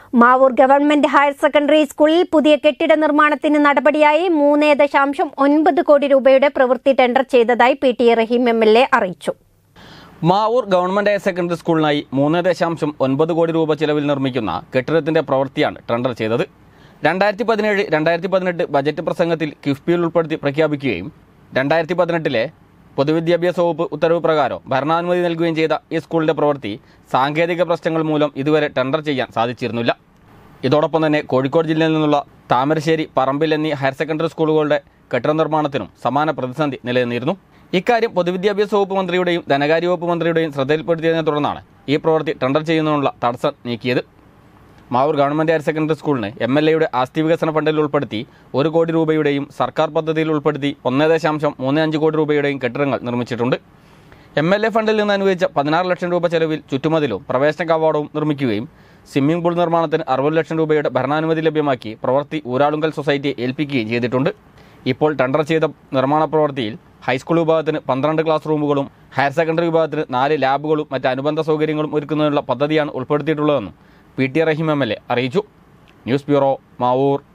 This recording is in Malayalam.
മാവൂർ ഗവൺമെന്റ് ഹയർ സെക്കൻഡറി സ്കൂളിൽ പുതിയ കെട്ടിട നിർമ്മാണത്തിന് നടപടിയായി 3.9 കോടി രൂപയുടെ പ്രവൃത്തി ടെൻഡർ ചെയ്തതായി PT റഹീം MLA അറിയിച്ചു. മാവൂർ ഗവൺമെന്റ് ഹയർ സെക്കൻഡറി സ്കൂളിനായി 3.9 കോടി രൂപ ചെലവിൽ നിർമ്മിക്കുന്ന കെട്ടിടത്തിന്റെ പ്രവൃത്തിയാണ് ടെൻഡർ ചെയ്തത്. 2017-2018 ബജറ്റ് പ്രസംഗത്തിൽ കിഫ്ബിയിൽ ഉൾപ്പെടുത്തി പ്രഖ്യാപിക്കുകയും 2018 പൊതുവിദ്യാഭ്യാസ വകുപ്പ് ഉത്തരവ് പ്രകാരം ഭരണാനുമതി നൽകുകയും ചെയ്ത ഈ സ്കൂളിന്റെ പ്രവൃത്തി സാങ്കേതിക പ്രശ്നങ്ങൾ മൂലം ഇതുവരെ ടെൻഡർ ചെയ്യാൻ സാധിച്ചിരുന്നില്ല. ഇതോടൊപ്പം തന്നെ കോഴിക്കോട് ജില്ലയിൽ നിന്നുള്ള താമരശ്ശേരി, പറമ്പിൽ എന്നീ ഹയർ സെക്കൻഡറി സ്കൂളുകളുടെ കെട്ടിട നിർമ്മാണത്തിനും സമാന പ്രതിസന്ധി നിലനിന്നിരുന്നു. ഇക്കാര്യം പൊതുവിദ്യാഭ്യാസ വകുപ്പ് മന്ത്രിയുടെയും ധനകാര്യ വകുപ്പ് മന്ത്രിയുടെയും ശ്രദ്ധയിൽപ്പെടുത്തിയതിനെ തുടർന്നാണ് ഈ പ്രവൃത്തി ടെൻഡർ ചെയ്യുന്നതിനുള്ള തടസ്സം നീക്കിയത്. മാവൂർ ഗവൺമെന്റ് ഹയർ സെക്കൻഡറി സ്കൂളിന് MLAയുടെ ആസ്തി വികസന ഫണ്ടിൽ ഉൾപ്പെടുത്തി 1 കോടി രൂപയുടെയും സർക്കാർ പദ്ധതിയിൽ ഉൾപ്പെടുത്തി 1.35 കോടി രൂപയുടെയും കെട്ടിടങ്ങൾ നിർമ്മിച്ചിട്ടുണ്ട്. MLA ഫണ്ടിൽ നിന്ന് അനുവദിച്ച 16 ലക്ഷം രൂപ ചെലവിൽ ചുറ്റുമതിലും പ്രവേശന കവാടവും നിർമ്മിക്കുകയും സ്വിമ്മിംഗ് പൂൾ നിർമ്മാണത്തിന് 60 ലക്ഷം രൂപയുടെ ഭരണാനുമതി ലഭ്യമാക്കി പ്രവൃത്തി ഊരാളുങ്കൽ സൊസൈറ്റിയെ ഏൽപ്പിക്കുകയും ചെയ്തിട്ടുണ്ട്. ഇപ്പോൾ ടെൻഡർ ചെയ്ത നിർമ്മാണ പ്രവൃത്തിയിൽ ഹൈസ്കൂൾ വിഭാഗത്തിന് 12 ക്ലാസ് റൂമുകളും ഹയർ സെക്കൻഡറി വിഭാഗത്തിന് 4 ലാബുകളും മറ്റ് അനുബന്ധ സൗകര്യങ്ങളും ഒരുക്കുന്നതിനുള്ള പദ്ധതിയാണ് ഉൾപ്പെടുത്തിയിട്ടുള്ളതെന്നും PT റഹീം MLA അറിയിച്ചു. News bureau, Mavoor.